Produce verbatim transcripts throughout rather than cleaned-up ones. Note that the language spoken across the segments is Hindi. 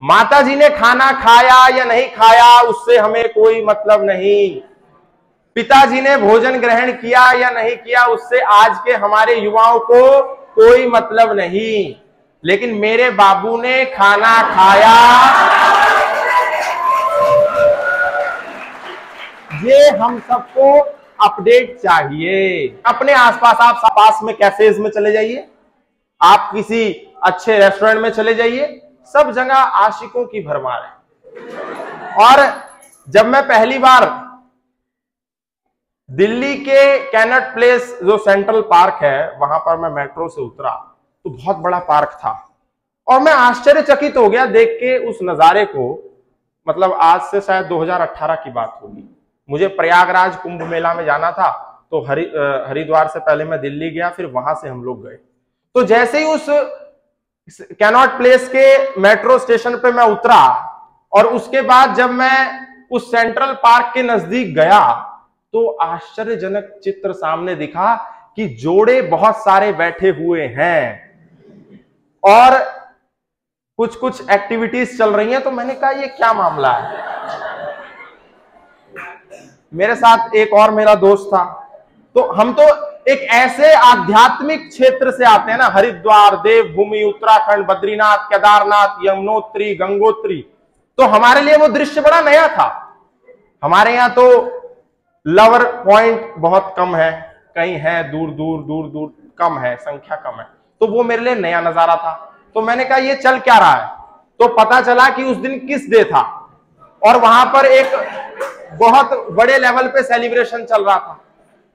माताजी ने खाना खाया या नहीं खाया उससे हमें कोई मतलब नहीं। पिताजी ने भोजन ग्रहण किया या नहीं किया उससे आज के हमारे युवाओं को कोई मतलब नहीं। लेकिन मेरे बाबू ने खाना खाया, ये हम सबको अपडेट चाहिए। अपने आसपास, आप पास में कैफेज में चले जाइए, आप किसी अच्छे रेस्टोरेंट में चले जाइए, सब जगह आशिकों की भरमार है। और जब मैं पहली बार दिल्ली के कैनट प्लेस जो सेंट्रल पार्क है वहां पर मैं मेट्रो से उतरा तो बहुत बड़ा पार्क था और मैं आश्चर्यचकित हो गया देख के उस नजारे को। मतलब आज से शायद दो हज़ार अठारह की बात होगी। मुझे प्रयागराज कुंभ मेला में जाना था तो हरि हरिद्वार से पहले मैं दिल्ली गया, फिर वहां से हम लोग गए। तो जैसे ही उस कैनॉट प्लेस के मेट्रो स्टेशन पे मैं उतरा और उसके बाद जब मैं उस सेंट्रल पार्क के नजदीक गया तो आश्चर्यजनक चित्र सामने दिखा कि जोड़े बहुत सारे बैठे हुए हैं और कुछ कुछ एक्टिविटीज चल रही हैं। तो मैंने कहा ये क्या मामला है। मेरे साथ एक और मेरा दोस्त था, तो हम तो एक ऐसे आध्यात्मिक क्षेत्र से आते हैं ना, हरिद्वार, देवभूमि, उत्तराखंड, बद्रीनाथ, केदारनाथ, यमुनोत्री, गंगोत्री, तो हमारे लिए वो दृश्य बड़ा नया था। हमारे यहाँ तो लवर पॉइंट बहुत कम है, कहीं है दूर दूर दूर दूर कम है, संख्या कम है, तो वो मेरे लिए नया नजारा था। तो मैंने कहा ये चल क्या रहा है। तो पता चला कि उस दिन किस डे था और वहां पर एक बहुत बड़े लेवल पे सेलिब्रेशन चल रहा था।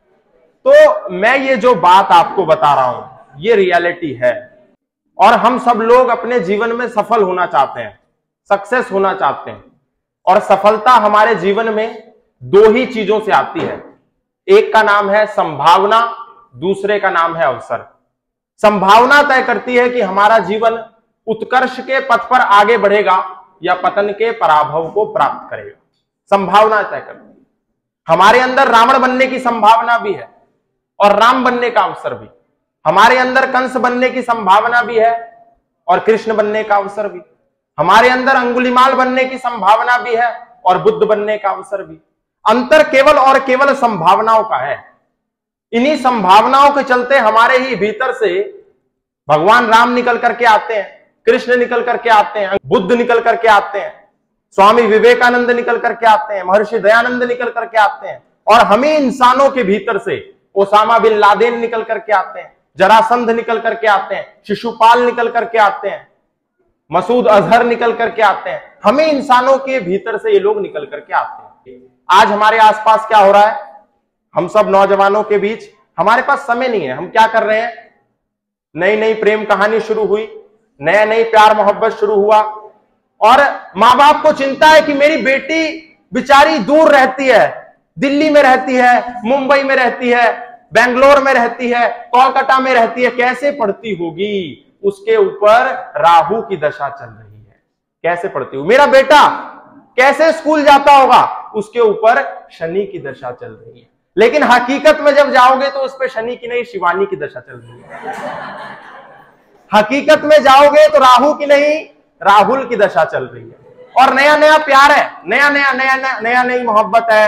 तो मैं ये जो बात आपको बता रहा हूं ये रियलिटी है और हम सब लोग अपने जीवन में सफल होना चाहते हैं, सक्सेस होना चाहते हैं। और सफलता हमारे जीवन में दो ही चीजों से आती है, एक का नाम है संभावना, दूसरे का नाम है अवसर। संभावना तय करती है कि हमारा जीवन उत्कर्ष के पथ पर आगे बढ़ेगा या पतन के पराभव को प्राप्त करेगा। संभावना तय करती है। हमारे अंदर रावण बनने की संभावना भी है और राम बनने का अवसर भी। हमारे अंदर कंस बनने की संभावना भी है और कृष्ण बनने का अवसर भी। हमारे अंदर अंगुलीमाल बनने की संभावना भी है और बुद्ध बनने का अवसर भी। अंतर केवल और केवल संभावनाओं का है। इन्हीं संभावनाओं के चलते हमारे ही भीतर से भगवान राम निकल करके आते हैं, कृष्ण निकल करके आते हैं, बुद्ध निकल करके आते हैं, स्वामी विवेकानंद निकल करके आते हैं, महर्षि दयानंद निकल करके आते हैं। और हमें इंसानों के भीतर से ओसामा बिन लादेन निकल करके आते हैं, जरासंध निकल करके आते हैं, शिशुपाल निकल करके आते हैं, मसूद अजहर निकल करके आते हैं। हमें इंसानों के भीतर से ये लोग निकल करके आते हैं। आज हमारे आसपास क्या हो रहा है, हम सब नौजवानों के बीच हमारे पास समय नहीं है। हम क्या कर रहे हैं, नई नई प्रेम कहानी शुरू हुई, नया नई प्यार मोहब्बत शुरू हुआ और माँ बाप को चिंता है कि मेरी बेटी बेचारी दूर रहती है, दिल्ली में रहती है, मुंबई में रहती है, बेंगलोर में रहती है, कोलकाता में रहती है, कैसे पढ़ती होगी। उसके ऊपर राहु की दशा चल रही है, कैसे पढ़ती होगी। मेरा बेटा कैसे स्कूल जाता होगा, उसके ऊपर शनि की दशा चल रही है। लेकिन हकीकत में जब जाओगे तो उस पर शनि की नहीं शिवानी की दशा चल रही है। हकीकत में जाओगे तो राहु की नहीं राहुल की दशा चल रही है। और नया नया प्यार है, नया नया नया नया नया नई मोहब्बत है।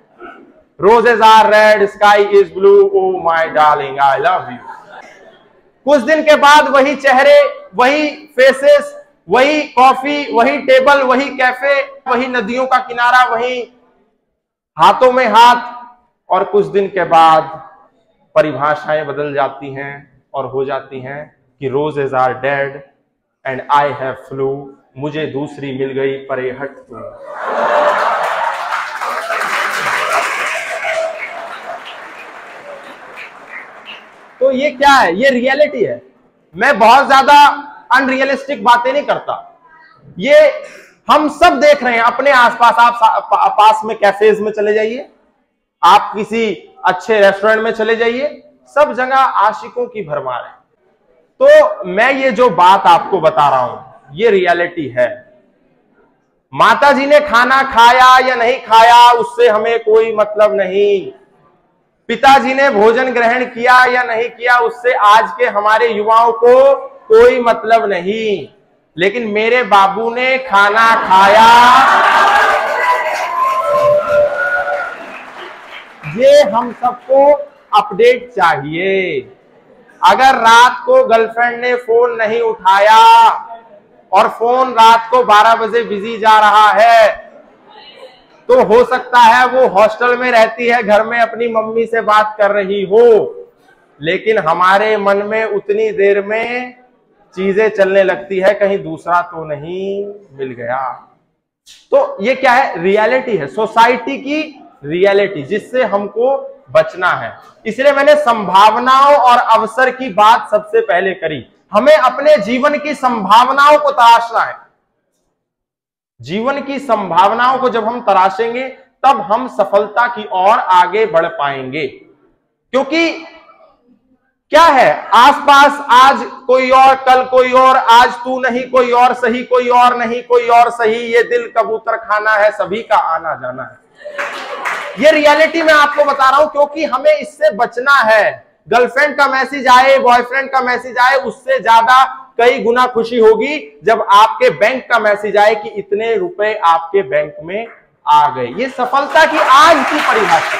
Roses are red, sky is blue, oh my darling I love you. कुछ दिन के बाद वही चेहरे, वही फेसेस, वही कॉफी, वही टेबल, वही कैफे, वही नदियों का किनारा, वही हाथों में हाथ। और कुछ दिन के बाद परिभाषाएं बदल जाती हैं और हो जाती हैं कि roses are dead and I have flu, मुझे दूसरी मिल गई परे हट तू। तो ये क्या है, ये रियलिटी है। मैं बहुत ज्यादा अनरियलिस्टिक बातें नहीं करता, ये हम सब देख रहे हैं अपने आसपास। आप पास में कैफेज में चले जाइए, आप किसी अच्छे रेस्टोरेंट में चले जाइए, सब जगह आशिकों की भरमार है। तो मैं ये जो बात आपको बता रहा हूं ये रियलिटी है। माताजी ने खाना खाया या नहीं खाया उससे हमें कोई मतलब नहीं। पिताजी ने भोजन ग्रहण किया या नहीं किया उससे आज के हमारे युवाओं को कोई मतलब नहीं। लेकिन मेरे बाबू ने खाना खाया, ये हम सबको अपडेट चाहिए। अगर रात को गर्लफ्रेंड ने फोन नहीं उठाया और फोन रात को बारह बजे बिजी जा रहा है, तो हो सकता है वो हॉस्टल में रहती है, घर में अपनी मम्मी से बात कर रही हो, लेकिन हमारे मन में उतनी देर में चीजें चलने लगती है, कहीं दूसरा तो नहीं मिल गया। तो ये क्या है? रियलिटी है, सोसाइटी की रियलिटी, जिससे हमको बचना है। इसलिए मैंने संभावनाओं और अवसर की बात सबसे पहले करी। हमें अपने जीवन की संभावनाओं को तराशना है। जीवन की संभावनाओं को जब हम तराशेंगे तब हम सफलता की ओर आगे बढ़ पाएंगे। क्योंकि क्या है, आसपास आज कोई और, कल कोई और, आज तू नहीं कोई और सही, कोई और नहीं कोई और सही, ये दिल कबूतर खाना है, सभी का आना जाना है। ये रियलिटी मैं आपको बता रहा हूं, क्योंकि हमें इससे बचना है। गर्लफ्रेंड का मैसेज आए, बॉयफ्रेंड का मैसेज आए, उससे ज्यादा कई गुना खुशी होगी जब आपके बैंक का मैसेज आए कि इतने रुपए आपके बैंक में आ गए। ये सफलता की आज की परिभाषा।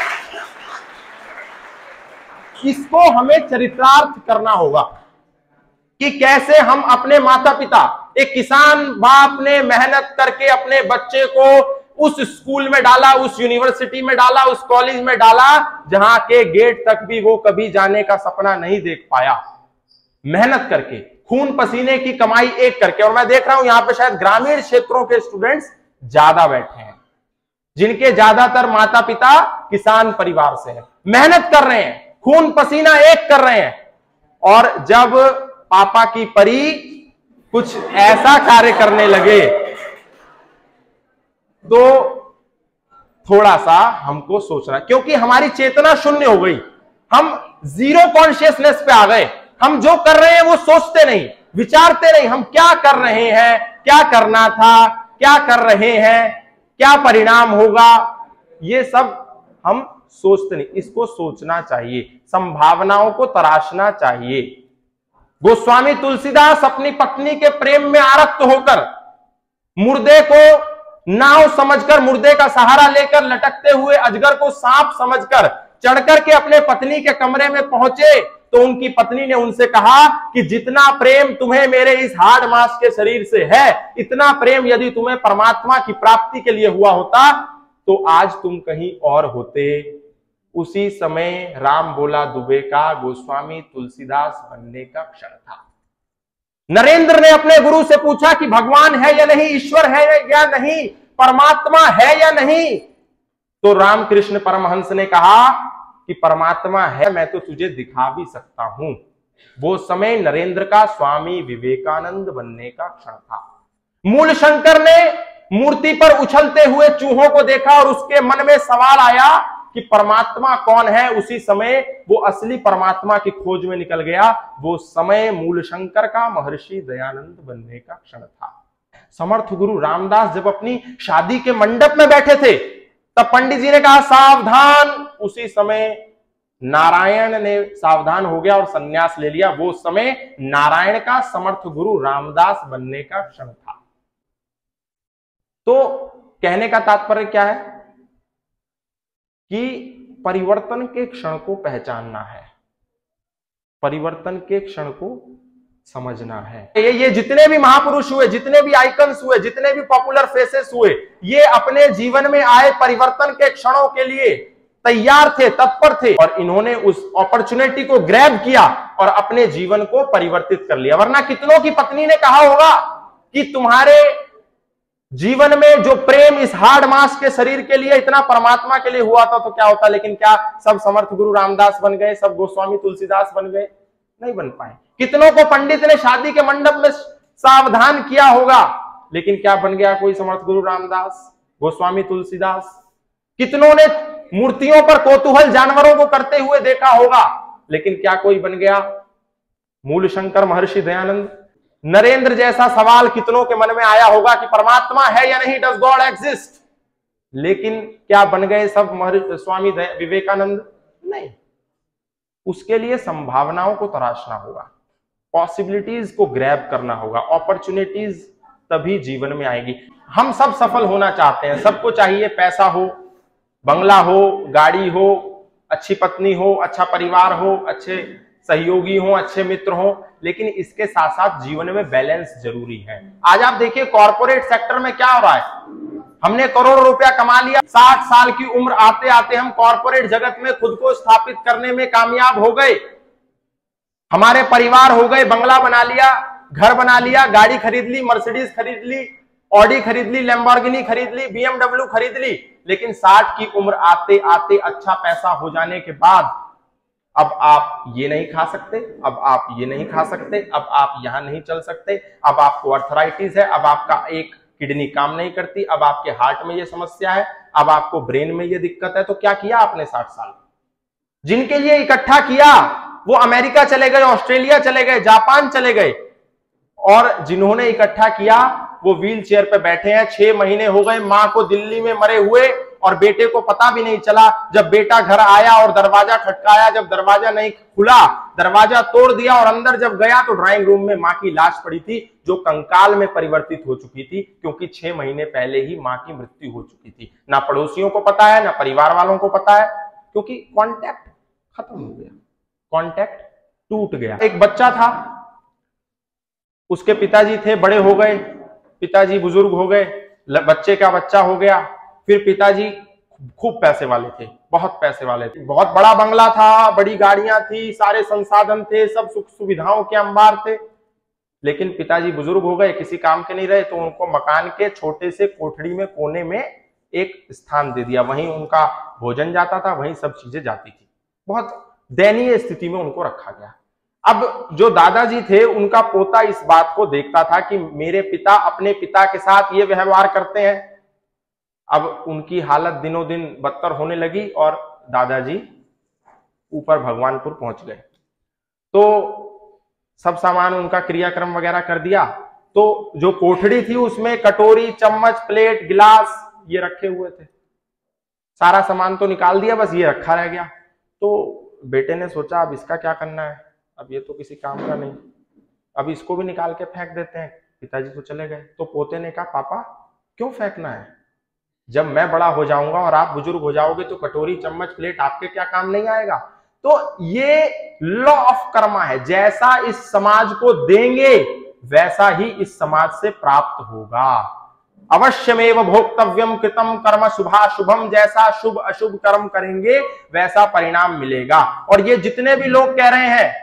इसको हमें चरितार्थ करना होगा कि कैसे हम अपने माता पिता, एक किसान बाप ने मेहनत करके अपने बच्चे को उस स्कूल में डाला, उस यूनिवर्सिटी में डाला, उस कॉलेज में डाला, जहां के गेट तक भी वो कभी जाने का सपना नहीं देख पाया। मेहनत करके, खून पसीने की कमाई एक करके। और मैं देख रहा हूं यहां पे शायद ग्रामीण क्षेत्रों के स्टूडेंट्स ज्यादा बैठे हैं, जिनके ज्यादातर माता पिता किसान परिवार से हैं, मेहनत कर रहे हैं, खून पसीना एक कर रहे हैं, और जब पापा की परी कुछ ऐसा कार्य करने लगे तो थोड़ा सा हमको सोचना, क्योंकि हमारी चेतना शून्य हो गई। हम जीरो कॉन्शियसनेस पे आ गए। हम जो कर रहे हैं वो सोचते नहीं, विचारते नहीं, हम क्या कर रहे हैं, क्या करना था, क्या कर रहे हैं, क्या परिणाम होगा, ये सब हम सोचते नहीं। इसको सोचना चाहिए, संभावनाओं को तराशना चाहिए। गोस्वामी तुलसीदास अपनी पत्नी के प्रेम में आरक्त होकर, मुर्दे को नाव समझकर, मुर्दे का सहारा लेकर, लटकते हुए अजगर को सांप समझकर चढ़कर के अपने पत्नी के कमरे में पहुंचे, तो उनकी पत्नी ने उनसे कहा कि जितना प्रेम तुम्हें मेरे इस हाड़ मांस के शरीर से है, इतना प्रेम यदि तुम्हें परमात्मा की प्राप्ति के लिए हुआ होता तो आज तुम कहीं और होते। उसी समय राम बोला दुबे का गोस्वामी तुलसीदास बनने का क्षण था। नरेंद्र ने अपने गुरु से पूछा कि भगवान है या नहीं, ईश्वर है या नहीं, परमात्मा है या नहीं, तो रामकृष्ण परमहंस ने कहा कि परमात्मा है, मैं तो तुझे दिखा भी सकता हूं। वो समय नरेंद्र का स्वामी विवेकानंद बनने का क्षण था। मूल शंकर ने मूर्ति पर उछलते हुए चूहों को देखा और उसके मन में सवाल आया कि परमात्मा कौन है। उसी समय वो असली परमात्मा की खोज में निकल गया। वो समय मूल शंकर का महर्षि दयानंद बनने का क्षण था। समर्थ गुरु रामदास जब अपनी शादी के मंडप में बैठे थे तब पंडित जी ने कहा सावधान। उसी समय नारायण ने सावधान हो गया और सन्यास ले लिया। वो समय नारायण का समर्थ गुरु रामदास बनने का क्षण था। तो कहने का तात्पर्य क्या है कि परिवर्तन के क्षण को पहचानना है, परिवर्तन के क्षण को समझना है। ये ये जितने भी महापुरुष हुए, जितने भी आइकन्स हुए, जितने भी पॉपुलर फेसेस हुए, ये अपने जीवन में आए परिवर्तन के क्षणों के लिए तैयार थे, तत्पर थे, और इन्होंने उस अपॉर्चुनिटी को ग्रैब किया और अपने जीवन को परिवर्तित कर लिया। वरना कितनों की पत्नी ने कहा होगा कि तुम्हारे जीवन में जो प्रेम इस हार्ड मांस के शरीर के लिए इतना परमात्मा के लिए हुआ था तो क्या होता, लेकिन क्या सब समर्थ गुरु रामदास बन गए, सब गोस्वामी तुलसीदास बन गए? नहीं बन पाए। कितनों को पंडित ने शादी के मंडप में सावधान किया होगा, लेकिन क्या बन गया कोई समर्थ गुरु रामदास, गोस्वामी तुलसीदास? कितनों ने मूर्तियों पर कौतूहल जानवरों को करते हुए देखा होगा, लेकिन क्या कोई बन गया मूल शंकर महर्षि दयानंद? नरेंद्र जैसा सवाल कितनों के मन में आया होगा कि परमात्मा है या नहीं, डज गॉड एग्जिस्ट? लेकिन क्या बन गए सब महर्षि स्वामी विवेकानंद? नहीं। उसके लिए संभावनाओं को तराशना होगा। पॉसिबिलिटीज को ग्रैब करना होगा, अपॉर्चुनिटीज तभी जीवन में आएगी। हम सब सफल होना चाहते हैं, सबको चाहिए पैसा हो, बंगला हो, गाड़ी हो, अच्छी पत्नी हो, अच्छा परिवार हो, अच्छे सहयोगी हो, अच्छे मित्र हो, लेकिन इसके साथ साथ जीवन में बैलेंस जरूरी है। आज आप देखिए कॉर्पोरेट सेक्टर में क्या हो रहा है, हमने करोड़ों रुपया कमा लिया, साठ साल की उम्र आते आते हम कॉर्पोरेट जगत में खुद को स्थापित करने में कामयाब हो गए, हमारे परिवार हो गए, बंगला बना लिया, घर बना लिया, गाड़ी खरीद ली, मर्सिडीज खरीद ली, ऑडी खरीद ली, लैम्बोर्गिनी खरीद ली, बीएमडब्ल्यू खरीद ली, लेकिन साठ की उम्र आते आते अच्छा पैसा हो जाने के बाद अब आप ये नहीं खा सकते, अब आप ये नहीं खा सकते, अब आप यहां नहीं चल सकते, अब आपको अर्थराइटिस है, अब आपका एक किडनी काम नहीं करती, अब आपके हार्ट में ये समस्या है, अब आपको ब्रेन में ये दिक्कत है। तो क्या किया आपने साठ साल में? जिनके लिए इकट्ठा किया वो अमेरिका चले गए, ऑस्ट्रेलिया चले गए, जापान चले गए, और जिन्होंने इकट्ठा किया वो व्हील चेयर पे बैठे हैं। छह महीने हो गए मां को दिल्ली में मरे हुए, और बेटे को पता भी नहीं चला। जब बेटा घर आया और दरवाजा खटकाया, जब दरवाजा नहीं खुला, दरवाजा तोड़ दिया और अंदर जब गया तो ड्राइंग रूम में मां की लाश पड़ी थी, जो कंकाल में परिवर्तित हो चुकी थी, क्योंकि छह महीने पहले ही मां की मृत्यु हो चुकी थी। ना पड़ोसियों को पता है, ना परिवार वालों को पता है, क्योंकि कॉन्टैक्ट खत्म हो गया, कॉन्टैक्ट टूट गया। एक बच्चा था, उसके पिताजी थे, बड़े हो गए, पिताजी बुजुर्ग हो गए, बच्चे का बच्चा हो गया, फिर पिताजी खूब पैसे वाले थे, बहुत पैसे वाले थे, बहुत बड़ा बंगला था, बड़ी गाड़ियां थी, सारे संसाधन थे, सब सुख सुविधाओं के अंबार थे, लेकिन पिताजी बुजुर्ग हो गए, किसी काम के नहीं रहे, तो उनको मकान के छोटे से कोठड़ी में कोने में एक स्थान दे दिया, वहीं उनका भोजन जाता था, वहीं सब चीजें जाती थी, बहुत दयनीय स्थिति में उनको रखा गया। अब जो दादाजी थे, उनका पोता इस बात को देखता था कि मेरे पिता अपने पिता के साथ ये व्यवहार करते हैं। अब उनकी हालत दिनों दिन बदतर होने लगी और दादाजी ऊपर भगवानपुर पहुंच गए। तो सब सामान उनका क्रियाक्रम वगैरह कर दिया, तो जो कोठड़ी थी उसमें कटोरी, चम्मच, प्लेट, गिलास ये रखे हुए थे, सारा सामान तो निकाल दिया, बस ये रखा रह गया। तो बेटे ने सोचा अब इसका क्या करना है, अब ये तो किसी काम का नहीं, अब इसको भी निकाल के फेंक देते हैं। पिताजी तो चले गए, तो पोते ने कहा पापा क्यों फेंकना है, जब मैं बड़ा हो जाऊंगा और आप बुजुर्ग हो जाओगे तो कटोरी, चम्मच, प्लेट आपके क्या काम नहीं आएगा। तो ये लॉ ऑफ कर्मा है, जैसा इस समाज को देंगे वैसा ही इस समाज से प्राप्त होगा। अवश्यमेव भोक्तव्यम कृतम कर्म शुभाशुभम, जैसा शुभ अशुभ कर्म करेंगे वैसा परिणाम मिलेगा। और ये जितने भी लोग कह रहे हैं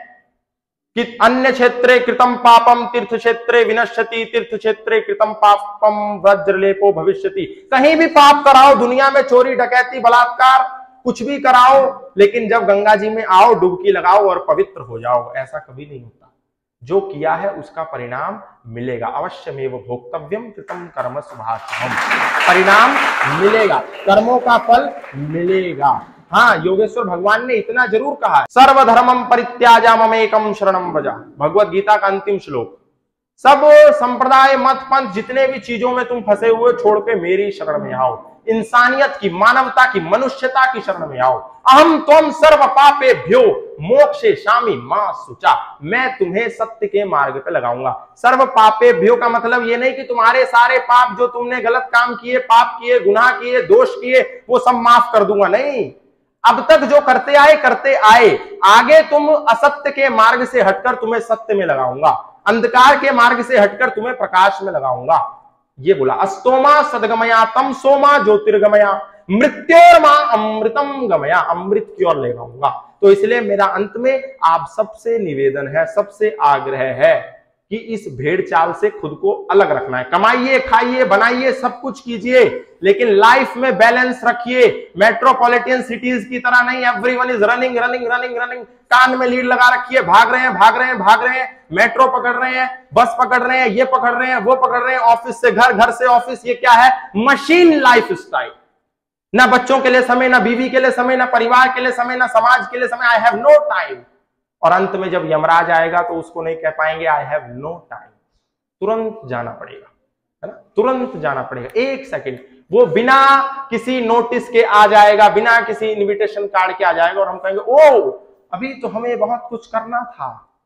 कि अन्य क्षेत्रे कृतम पापम तीर्थ क्षेत्रे विनश्यति, तीर्थ क्षेत्रे कृतम पापम वज्रलेपो भविष्यति, कहीं भी पाप कराओ दुनिया में, चोरी डकैती बलात्कार कुछ भी कराओ, लेकिन जब गंगा जी में आओ डुबकी लगाओ और पवित्र हो जाओ, ऐसा कभी नहीं होता। जो किया है उसका परिणाम मिलेगा। अवश्यमेव भोक्तव्यम कृतम कर्म शुभाशुभम, परिणाम मिलेगा, कर्मों का फल मिलेगा। हाँ, योगेश्वर भगवान ने इतना जरूर कहा है, सर्वधर्मम परित्याजा ममेकम शरणम व्रज, भगवत गीता का अंतिम श्लोक। सब संप्रदाय, मत, पंथ, जितने भी चीजों में तुम फंसे हुए छोड़ के मेरी शरण में आओ, इंसानियत की, मानवता की, मनुष्यता की शरण में आओ। अहम त्वम सर्व पापेभ्यो मोक्षयिष्यामि मा शुचा, मैं तुम्हें सत्य के मार्ग पे लगाऊंगा। सर्व पापेभ्यो का मतलब ये नहीं कि तुम्हारे सारे पाप जो तुमने गलत काम किए, पाप किए, गुनाह किए, दोष किए, वो सब माफ कर दूंगा, नहीं। अब तक जो करते आए करते आए, आगे तुम असत्य के मार्ग से हटकर तुम्हें सत्य में लगाऊंगा, अंधकार के मार्ग से हटकर तुम्हें प्रकाश में लगाऊंगा। ये बोला, अस्तोमा सदगमया तम सोमा ज्योतिर्गमया मृत्योर्मा अमृतम गमया, अमृत की ओर ले जाऊंगा। तो इसलिए मेरा अंत में आप सबसे निवेदन है, सबसे आग्रह है कि इस भेड़ चाल से खुद को अलग रखना है। कमाइए, खाइए, बनाइए, सब कुछ कीजिए, लेकिन लाइफ में बैलेंस रखिए। मेट्रोपॉलिटन सिटीज की तरह नहीं, everyone is running running running running, कान में लीड लगा रखी है, भाग रहे हैं भाग रहे हैं भाग रहे हैं, मेट्रो पकड़ रहे हैं, बस पकड़ रहे हैं, ये पकड़ रहे हैं, वो पकड़ रहे हैं, ऑफिस से घर, घर से ऑफिस। ये क्या है? Machine lifestyle. ना बच्चों के लिए समय, ना बीवी के लिए समय, ना परिवार के लिए समय, ना समाज के लिए समय। I have no time. और अंत में जब यमराज आएगा तो उसको नहीं कह पाएंगे आई हैव नो टाइम, तुरंत जाना पड़ेगा, है ना, तुरंत जाना पड़ेगा। एक सेकंड वो बिना किसी नोटिस के आ जाएगा, बिना किसी इनविटेशन कार्ड के आ जाएगा, और हम कहेंगे ओ अभी तो हमें बहुत कुछ करना था।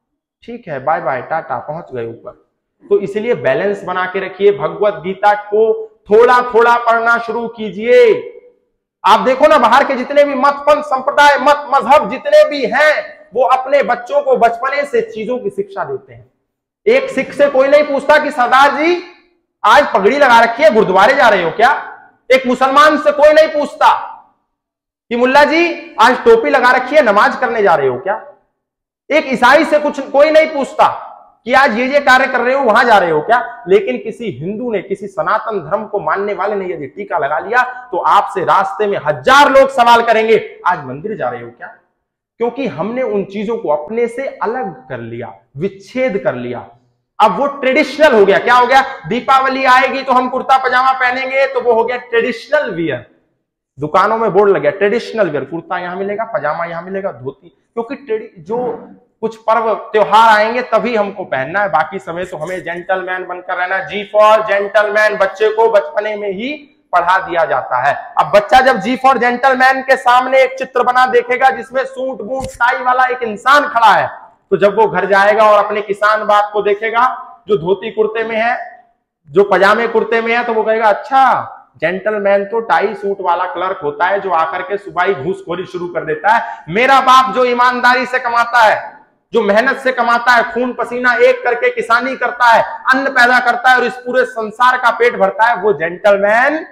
ठीक है, बाय बाय, टाटा, पहुंच गए ऊपर। तो इसलिए बैलेंस बना के रखिए। भगवत गीता को थोड़ा थोड़ा पढ़ना शुरू कीजिए। आप देखो ना, बाहर के जितने भी मत पंथ संप्रदाय मत मजहब जितने भी हैं, वो अपने बच्चों को बचपने से चीजों की शिक्षा देते हैं। एक सिख से कोई नहीं पूछता कि सरदार जी आज पगड़ी लगा रखी है, गुरुद्वारे जा रहे हो क्या? एक मुसलमान से कोई नहीं पूछता कि मुल्ला जी आज टोपी लगा रखी है, नमाज करने जा रहे हो क्या? एक ईसाई से कुछ कोई नहीं पूछता कि आज ये ये कार्य कर रहे हो, वहां जा रहे हो क्या? लेकिन किसी हिंदू ने, किसी सनातन धर्म को मानने वाले ने यदि टीका लगा लिया तो आपसे रास्ते में हजार लोग सवाल करेंगे, आज मंदिर जा रहे हो क्या? क्योंकि हमने उन चीजों को अपने से अलग कर लिया, विच्छेद कर लिया। अब वो ट्रेडिशनल हो गया। क्या हो गया? दीपावली आएगी तो हम कुर्ता पजामा पहनेंगे, तो वो हो गया ट्रेडिशनल वियर। दुकानों में बोर्ड लग गया ट्रेडिशनल वियर, कुर्ता यहां मिलेगा, पजामा यहां मिलेगा, धोती। क्योंकि जो कुछ पर्व त्योहार आएंगे तभी हमको पहनना है, बाकी समय तो हमें जेंटलमैन बनकर रहना। जी फॉर जेंटलमैन बच्चे को बचपने में ही पढ़ा दिया जाता है। अब बच्चा जब जी फॉर जेंटलमैन के सामने एक चित्र बना देखेगा जिसमें सूट बूट टाई वाला एक इंसान खड़ा है, तो जब वो घर जाएगा और अपने किसान बाप को देखेगा जो धोती कुर्ते में है, जो पजामे कुर्ते में है, तो वो कहेगा अच्छा, जेंटलमैन तो टाई सूट वाला क्लर्क होता है जो आकर के सुबह ही घूसखोरी शुरू कर देता है। मेरा बाप जो ईमानदारी से कमाता है, जो मेहनत से कमाता है, खून पसीना एक करके किसानी करता है, अन्न पैदा करता है और इस पूरे संसार का पेट भरता है, वो जेंटलमैन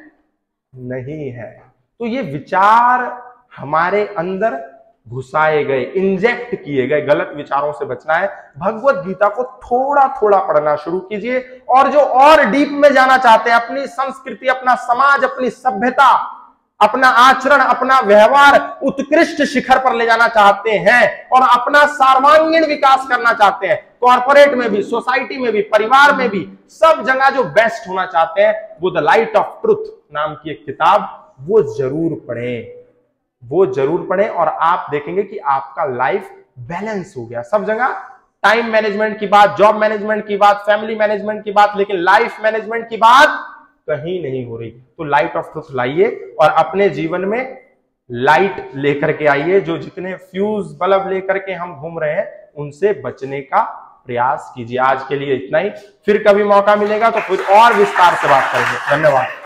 नहीं है। तो ये विचार हमारे अंदर घुसाए गए, इंजेक्ट किए गए गलत विचारों से बचना है। भगवत गीता को थोड़ा थोड़ा पढ़ना शुरू कीजिए। और जो और डीप में जाना चाहते हैं, अपनी संस्कृति, अपना समाज, अपनी सभ्यता, अपना आचरण, अपना व्यवहार उत्कृष्ट शिखर पर ले जाना चाहते हैं और अपना सर्वांगीण विकास करना चाहते हैं, कॉर्पोरेट में भी, सोसाइटी में भी, परिवार में भी, सब जगह जो बेस्ट होना चाहते हैं, वो द लाइट ऑफ ट्रुथ नाम की एक किताब, वो जरूर पढ़ें, वो जरूर पढ़ें। और आप देखेंगे कि आपका लाइफ बैलेंस हो गया। सब जगह टाइम मैनेजमेंट की बात, जॉब मैनेजमेंट की बात, फैमिली मैनेजमेंट की बात, लेकिन लाइफ मैनेजमेंट की बात कहीं नहीं हो रही। तो लाइट ऑफ ट्रुथ लाइए और अपने जीवन में लाइट लेकर के आइए। जो जितने फ्यूज बल्ब लेकर के हम घूम रहे हैं, उनसे बचने का प्रयास कीजिए। आज के लिए इतना ही, फिर कभी मौका मिलेगा तो फिर और विस्तार से बात करेंगे। धन्यवाद।